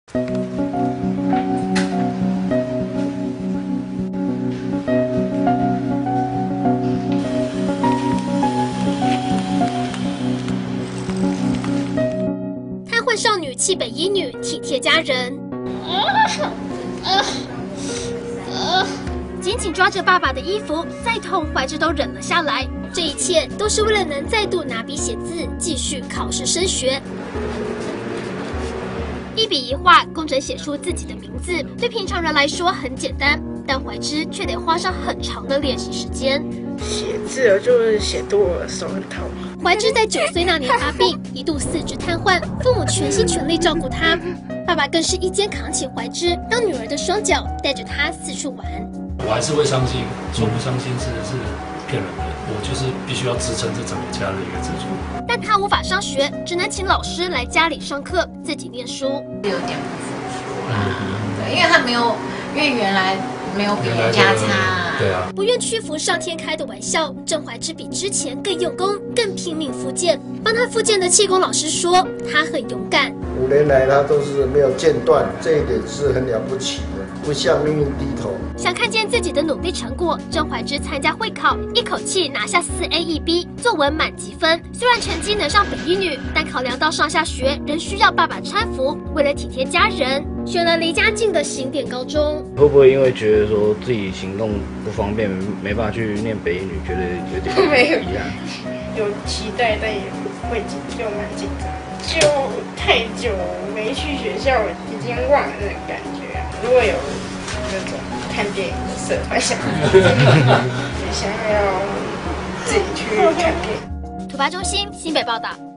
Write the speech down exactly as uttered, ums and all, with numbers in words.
瘫痪少女弃北一女，体贴家人。啊啊啊！紧紧抓着爸爸的衣服，再痛怀之都忍了下来。这一切都是为了能再度拿笔写字，继续考试升学。一笔一画，工整写出自己的名字，对平常人来说很简单，但怀之却得花上很长的练习时间。 写字就是写多了，手很痛。 怀之在九岁那年发病，一度四肢瘫痪，父母全心全力照顾他，爸爸更是一肩扛起怀之，让女儿的双脚带着他四处玩。 我还是会相信，说不相信是是骗人的。我就是必须要支撑这整个家的一个支柱。 但他无法上学，只能请老师来家里上课，自己念书。 有点不服输啦，对，因为他没有，因为原来没有比人家差。 对啊。 不愿屈服上天开的玩笑，郑怀之比之前更用功，更拼命复健。帮他复健的气功老师说，他很勇敢。 五年来他都是没有间断，这一点是很了不起的。不向命运低头。 想看见自己的努力成果，郑怀之参加会考，一口气拿下四 A 一 B， 作文满级分。虽然成绩能上北一女，但考量到上下学仍需要爸爸搀扶，为了体贴家人，选了离家近的醒点高中。 会不会因为觉得说自己行动不方便，没办法去念北一女，觉得有点没有遗憾？ 有期待，但也会紧，就蛮紧张。就太久没去学校，已经忘了那种感觉。如果有那种看电影的社团，想也想要自己去看电影。 突发中心新北报道。